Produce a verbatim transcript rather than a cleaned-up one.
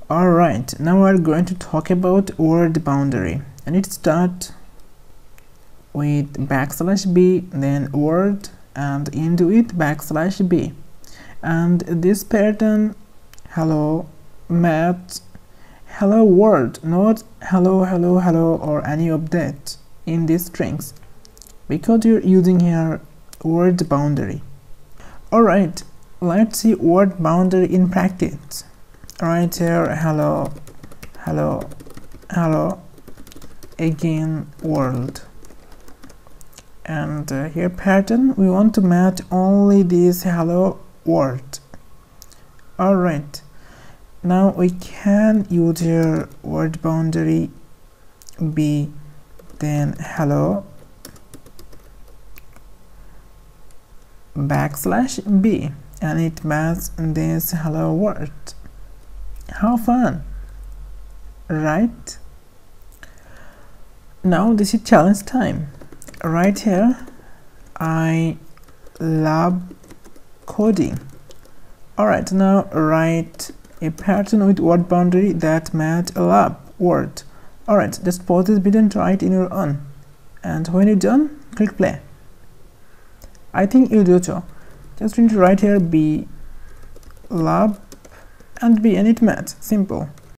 Alright, now we're going to talk about word boundary, and it starts with backslash b, then word, and into it backslash b. And this pattern, hello math, hello world, not hello hello hello or any of that in these strings, because you're using here word boundary. Alright, let's see word boundary in practice. Right here, hello hello hello, again world, and uh, here pattern, we want to match only this hello word. Alright, now we can use here word boundary b, then hello backslash b, and it matches this hello word. How fun, right? Now this is challenge time. Right here, I love coding. Alright, now write a pattern with word boundary that match a love word. Alright, just pause this video and try it in your own, and when you're done, click play. I think you'll do so. Just need to write here b love and b, and it match. Simple.